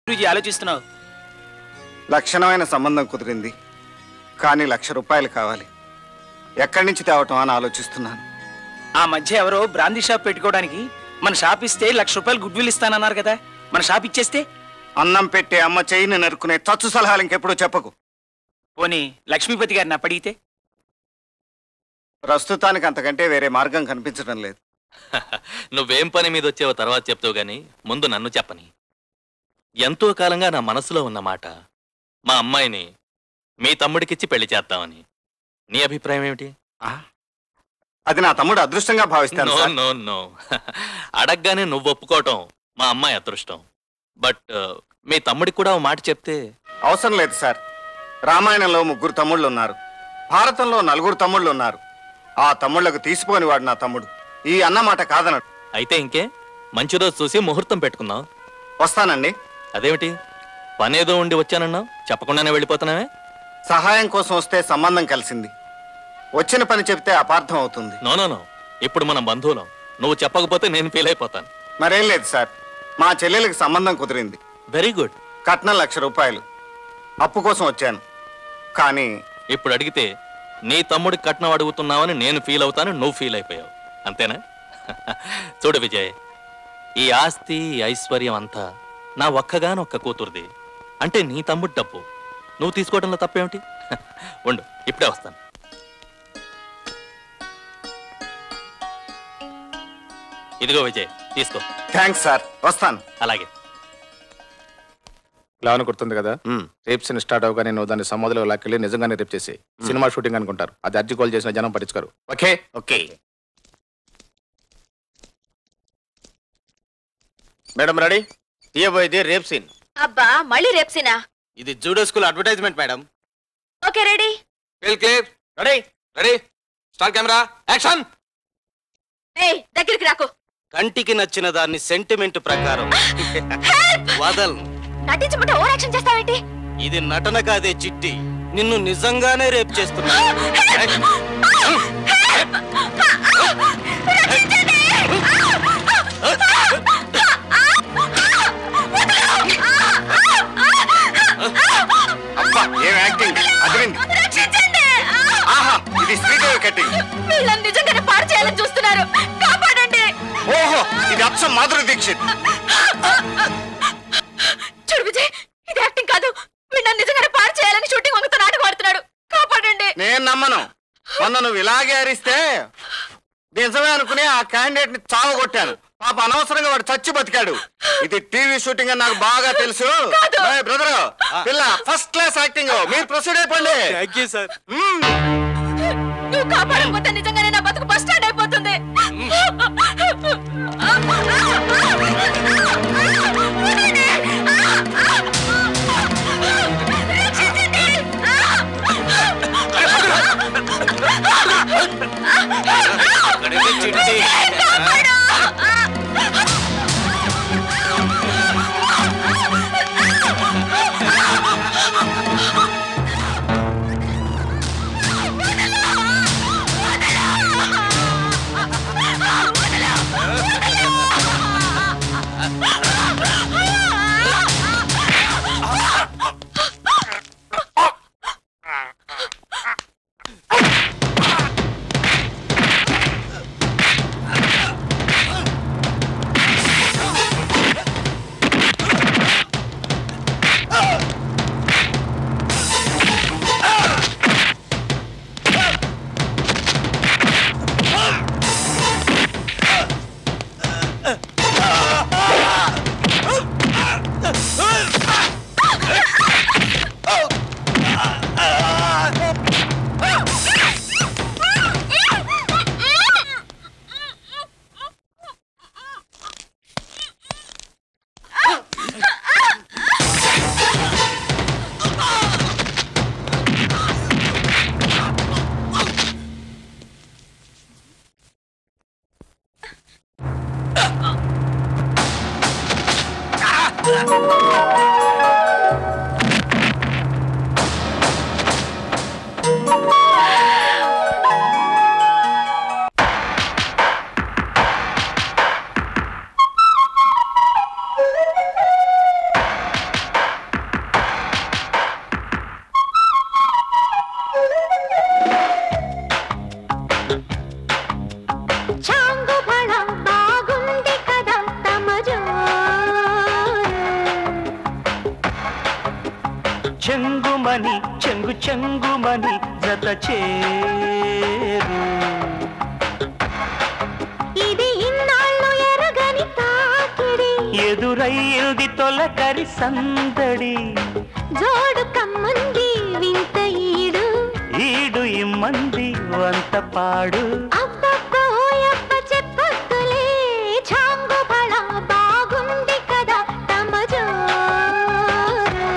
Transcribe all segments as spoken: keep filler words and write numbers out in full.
గురూజీ ఆలోచిస్తున్నావు? లక్షణమైన సంబంధం కుదిరింది, కానీ లక్ష రూపాయలు కావాలి. ఎక్కడి నుంచి తేవటం అని ఆలోచిస్తున్నాను. ఆ మధ్య ఎవరో బ్రాందీ షాప్ పెట్టుకోవడానికి మన షాప్ ఇస్తే లక్ష రూపాయలు గుడ్ విల్ ఇస్తానన్నారు కదా, మన షాప్ ఇచ్చేస్తే? అన్నం పెట్టే అమ్మ చెయ్యిని నరుకునే తచ్చు సలహాలు ఇంకెప్పుడు చెప్పకు. పోనీ లక్ష్మీపతి గారిని అప్పడిగితే? ప్రస్తుతానికి అంతకంటే వేరే మార్గం కనిపించడం లేదు. నువ్వేం పని మీద వచ్చావో తర్వాత చెప్తావు గాని ముందు నన్ను చెప్పని. ఎంతో కాలంగా నా మనసులో ఉన్న మాట, మా అమ్మాయిని మీ తమ్ముడికిచ్చి పెళ్లి చేద్దామని. నీ అభిప్రాయం ఏమిటి? అది నా తమ్ముడు అదృష్టంగా భావిస్తాను. నో నో నో అడగగానే నువ్వు ఒప్పుకోవటం మా అమ్మాయి అదృష్టం. బట్ మీ తమ్ముడికి కూడా ఓ మాట చెప్తే. అవసరం లేదు సార్. రామాయణంలో ముగ్గురు తమ్ముళ్ళు ఉన్నారు, భారతంలో నలుగురు తమ్ముళ్ళు ఉన్నారు. ఆ తమ్ముళ్లకు తీసిపోని వాడు నా తమ్ముడు. ఈ అన్నమాట కాదనడు. అయితే ఇంకే మంచి రోజు చూసి ముహూర్తం పెట్టుకుందాం. వస్తానండి. అదేమిటి పనేదో ఉండి వచ్చానన్నావు, చెప్పకుండానే వెళ్ళిపోతున్నావే? సహాయం కోసం వస్తే సంబంధం కలిసింది, వచ్చిన పని చెప్తే అపార్థం అవుతుంది. నో నో నో ఇప్పుడు మనం బంధువులం, నువ్వు చెప్పకపోతే నేను ఫీల్ అయిపోతాను. మరేం లేదు సార్, మా చెల్లెలకి సంబంధం కుదిరింది. Very good. కట్నం లక్ష రూపాయలు. అప్పు కోసం వచ్చాను, కానీ ఇప్పుడు అడిగితే నీ తమ్ముడికి కట్నం అడుగుతున్నావని నేను ఫీల్ అవుతాను, నువ్వు ఫీల్ అయిపోయావు, అంతేనా? చూడు విజయ్, ఈ ఆస్తి ఐశ్వర్యం అంతా నా ఒక్కగానొక్క కూతురుది. అంటే నీ తమ్ముడు డబ్బు నువ్వు తీసుకోవడంలో తప్పేమిటి? ఉండు, ఇప్పుడే వస్తాను. ఇదిగో విజయ్, తీసుకో. థ్యాంక్స్ సార్, వస్తాను. అలాగే. ప్లాన్ గుర్తుంది కదా? రేప్ సీన్ స్టార్ట్ అవగానే నువ్వు దాన్ని సమాధిలో లాక్కెళ్ళి నిజంగానే రేప్ చేసి సినిమా షూటింగ్ అనుకుంటారు. అది అర్జీ కాల్ చేసిన జనం పట్టించుకోరు. Okay okay madam ready? తీయబోయేది రేప్ సీన్. అబ్బా మళ్ళీ రేప్ సీనా? ఇది judo school advertisement madam. Okay ready. Fill clear. Ready ready start camera action. ఏయ్ దగ్గరికి రాకు. కంటికి నచ్చిన దాన్ని సెంటిమెంట్ ప్రకారం వదల్. నటించమంటే ఓవర్ యాక్షన్ చేస్తావేంటి? ఇది నటన కాదే చిట్టి, నిన్ను నిజంగానే రేప్ చేస్తున్నా. అబ్బా ఏం యాక్టింగ్ అదిరింది. ఆహా ఇది శ్రీదేవి కట్టింగ్. వీళ్ళని నిజంగానే పాడు చేయాలని చూస్తున్నారు, కాపాడండి. ఓహో ఇది అచ్చం మాధురి దీక్షిత్. చూడు విజయ్, ఇది యాక్టింగ్ కాదు, వీళ్ళని నిజంగానే పాడు చేయాలని షూటింగ్ వంగుతో నాటకం ఆడుతున్నాడు, కాపాడండి. నేను నమ్మను. మొన్న నువ్వు ఇలాగే అరిస్తే నిజమే అనుకుని ఆ క్యాండిడేట్ ని చావగొట్టాను. పాప అనవసరంగా వాడు చచ్చి బతికాడు. ఇది టీవీ షూటింగ్ అని నాకు బాగా తెలుసు. బ్రదర్ పిల్ల ఫస్ట్ క్లాస్ యాక్టింగ్. మీరు ప్రొసీడ్ అయిపోండి. Thank you sir. నువ్వు కాపాడకపోతే నిజంగానే నా బతుకు బస్ స్టాండ్ అయిపోతుంది. చెంగుమని చెంగు చెంగుమని జత చేరు ఇది ఇన్నాళ్ళు ఎరగని తాకిడి ఎదురయ్యింది తొలకరి సందడి జోడు కమ్మంది వింత ఈడు ఈడు ఇమ్మంది వంత పాడు అబ్బబ్బో అబ్బ చెప్పొద్దులే చాంగు బళ బాగుంది కదా తమ జోరు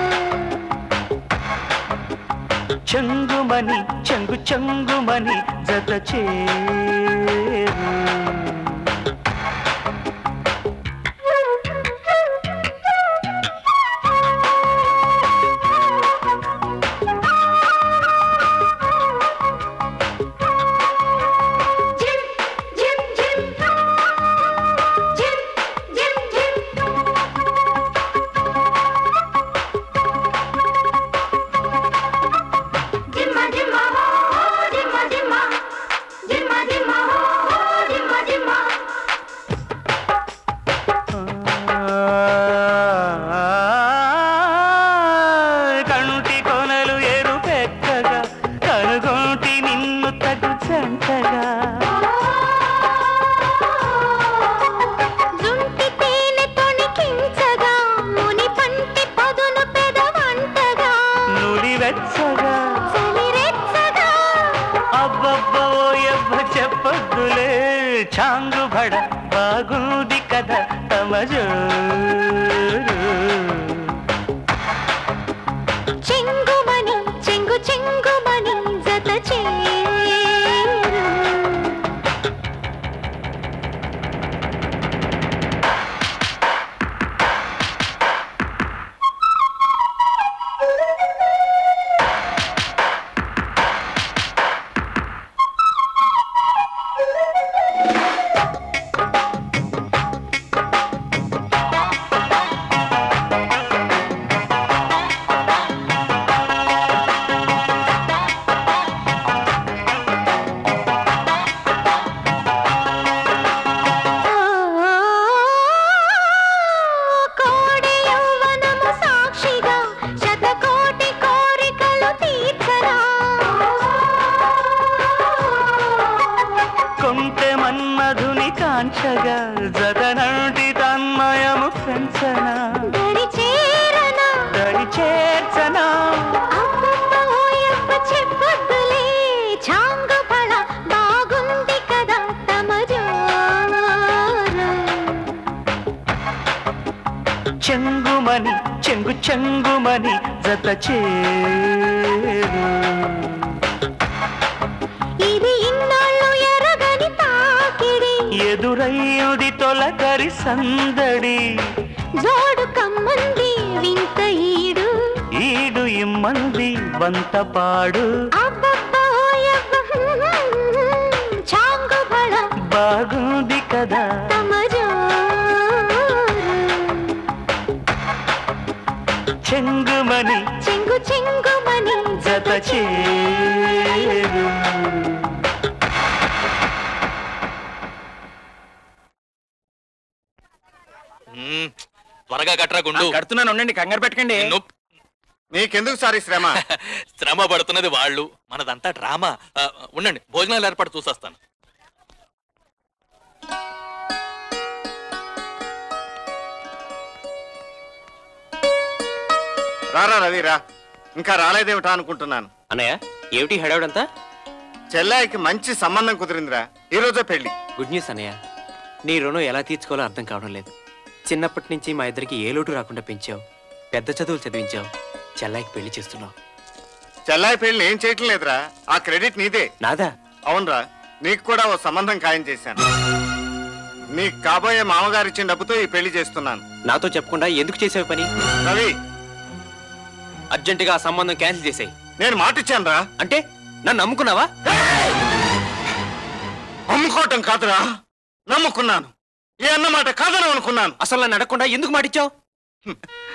చెంగుమని చెంగు చెంగుమని జత చేరు చాంగు బడ బాగుంది కదా తమ జోరు చెంగుమని చెంగు చెంగుమని జత చేరు కాంచగా జగనంటి తన్మయము పెంచన దరి చేరనా దరి చేర్చనా అబ్బబ్బోయప్ప చెప్పొద్దులే చాంగు బళ బాగుంది కదా తమ జోరు చెంగుమని చెంగు చెంగుమని జత చేరు ఇది ఇన్నాళ్ళు ఎరగని తాకిడి ఎదురయ్యుది తొలకరి సందడి జోడు కమ్మంది వింత ఈడు ఈడు ఇమ్మంది వంత పాడు చాంగు బళ బాగుంది కదా తమ జోరు చెంగుమని చెంగు చెంగుమని జత చేరు త్వరగా కట్టరా గుండు. కడుతున్నాను, ఉండండి, కంగారు పెట్టకండి. నీకెందుకు సార్ ఈ శ్రమ? శ్రమ పడుతున్నది వాళ్ళు, మనదంతా డ్రామా. ఆ, ఉండండి, భోజనాలు ఏర్పాటు చూసొస్తాను. రారా రవిరా, ఇంకా రాలేదేమిటా అనుకుంటున్నాను. అన్నయ్య ఏమిటి హడావుడంతా? చెల్లాయికి మంచి సంబంధం కుదిరిందిరా, ఈ రోజే పెళ్లి. గుడ్ న్యూస్ అన్నయ్య. నీ రుణం ఎలా తీర్చుకోవాలో అర్థం కావడం లేదు. చిన్నప్పటి నుంచి మా ఇద్దరికి ఏ లోటు రాకుండా పెంచావు, పెద్ద చదువులు చదివించావు, చెల్లాయికి పెళ్లి చేస్తున్నావు. చెల్లాయి పెళ్లి ఏం చేయటం లేదురా, ఆ క్రెడిట్ నీదే. నాదా? అవునరా, నీకు కూడా ఓ సంబంధం ఖాయం చేశాను. నీకు కాబోయే మామగారు ఇచ్చిన డబ్బుతో ఈ పెళ్లి చేస్తున్నాను. నాతో చెప్పకుండా ఎందుకు చేసావు పని? రవి, అర్జెంటుగా ఆ సంబంధం క్యాన్సిల్ చేసాయి. నేను మాటిచ్చాను రా. అంటే నన్ను నమ్ముకున్నావా? అమ్ముకోవటం కాదురా, నమ్ముకున్నాను. ఏ అన్నమాట కాదని అనుకున్నాను. అసలు నన్ను అడగకుండా ఎందుకు మాటిచ్చావు?